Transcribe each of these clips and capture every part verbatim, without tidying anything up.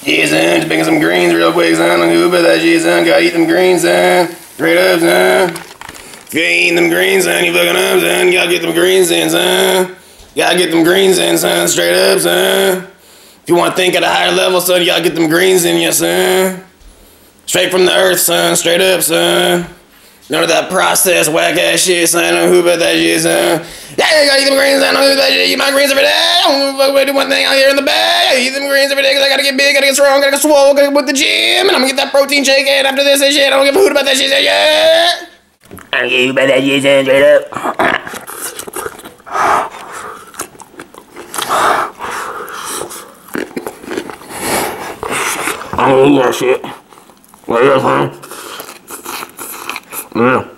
Yeah, son, just picking some greens real quick, son. I'm gonna that shit, son. Gotta eat them greens, son. Straight up, son. If you ain't eating them greens, son, you fucking up, son. You gotta get them greens in, son. You gotta get them greens in, son. Straight up, son. If you wanna think at a higher level, son, you gotta get them greens in you, son. Straight from the earth, son. Straight up, son. None of that processed whack ass shit, son. I don't know who about that shit, son. Yeah, you gotta eat them greens, son. I don't know who about that shit. Eat my greens every day. I don't fuck about do one thing out here in the bag. I eat them greens every day because I gotta get big, gotta get strong, gotta get swole, gotta get with the gym. And I'm gonna get that protein shake in after this and shit. I don't give a hoot about that shit, son. Yeah. I don't give a hoot about that shit, son. Straight up. I don't eat that shit. What is that, son? Yeah.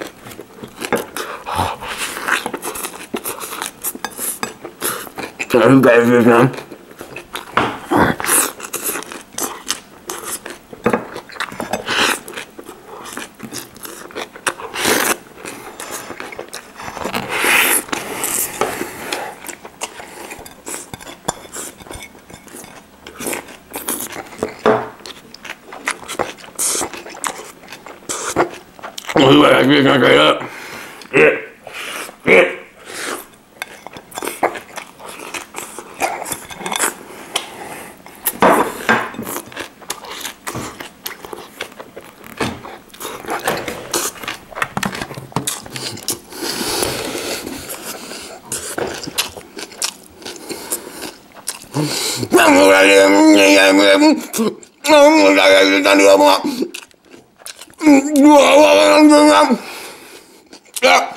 Who got this, man? Who got this, man? Straight up. Yeah. Yeah. Yeah.